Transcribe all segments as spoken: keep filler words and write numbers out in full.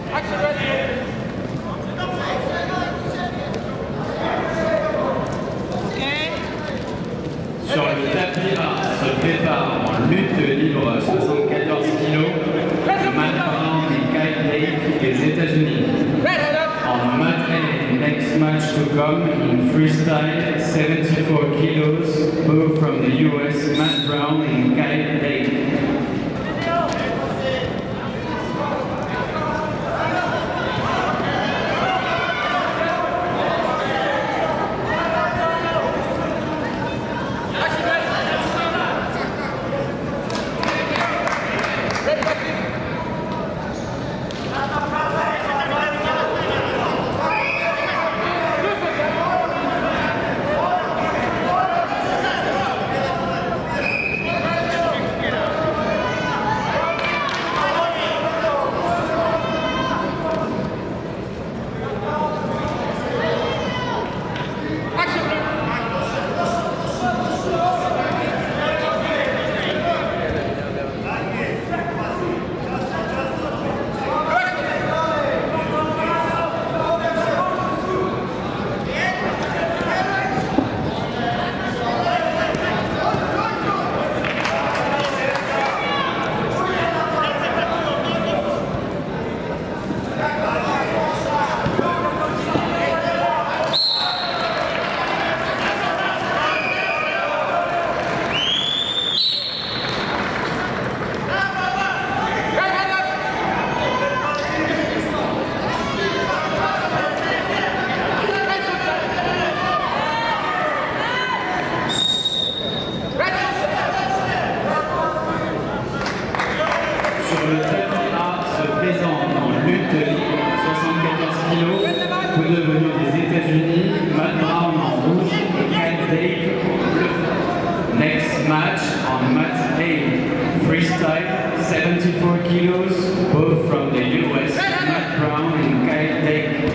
Sur le tapis A se prépare en lutte libre soixante-quatorze kilos, Matt Brown et Kyle Dake des États-Unis. On mat A, next match to come in freestyle, seventy-four kilos, both from the U S, Matt Brown and Kyle Dake. Tous devenus des États-Unis, Matt Brown en rouge et Kyle Dake en bleu. Next match on mat A, freestyle, seventy-four kilos, both from the U S, Matt Brown and Kyle Dake.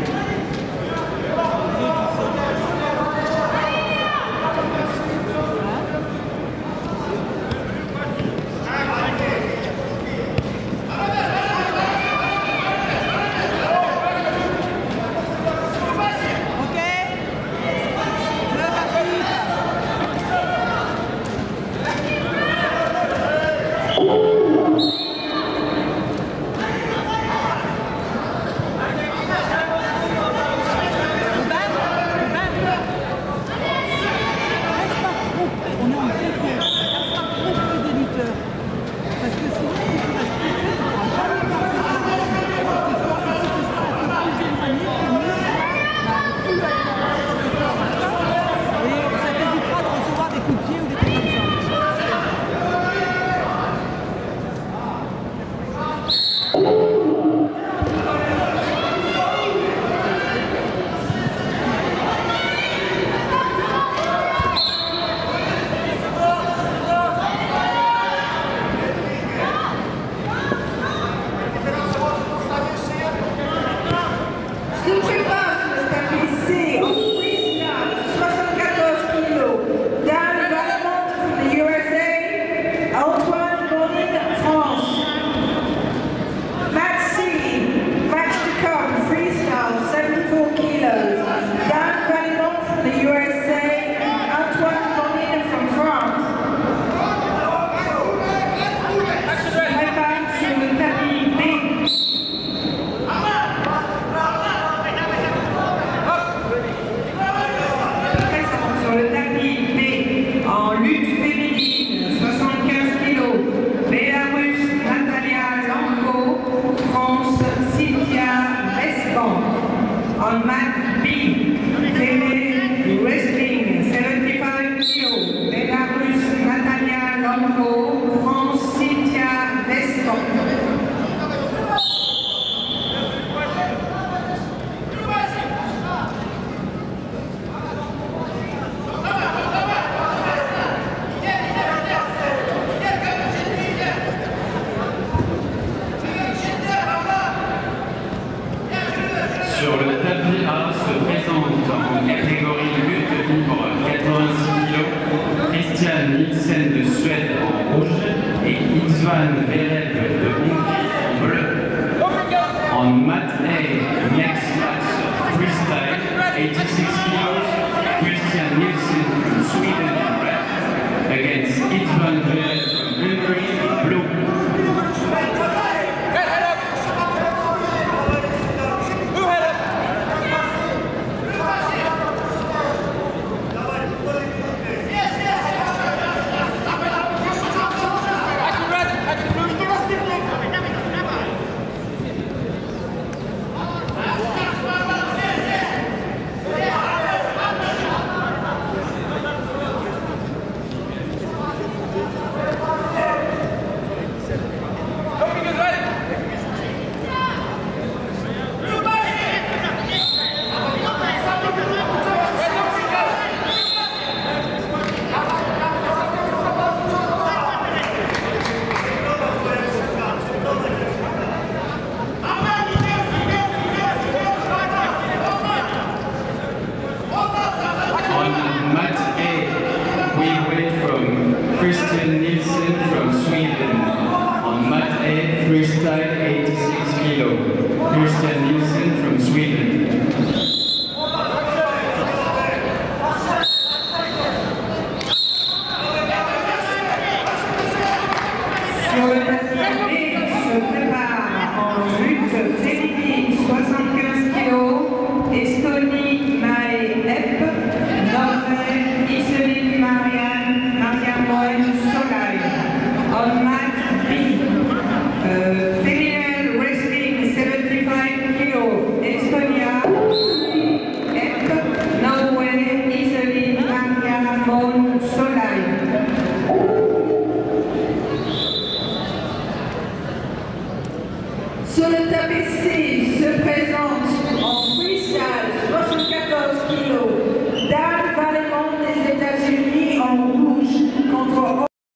On mat B, female wrestling, seventy-five kilos, Belarus, Natalia Longo, France, Cynthia Veston. Sur le tapis A se présente en catégorie lutte libre quatre-vingt-six kilos Christian Nielsen de Suède en rouge et Isvan Verev de Hongrie en bleu. En féminine, soixante-quinze kilos, Estonie, Mae Epp, Norvège, Iselin Marianne, Marianne Solai. On mat B, euh, female wrestling, seventy-five kilos, Estonia, Epp, Norway, Iselin Marianne Solai. Sur le tapis C se présente